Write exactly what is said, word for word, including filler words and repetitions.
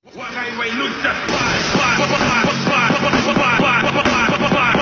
ว่าไงวัยรุ่นจัดไป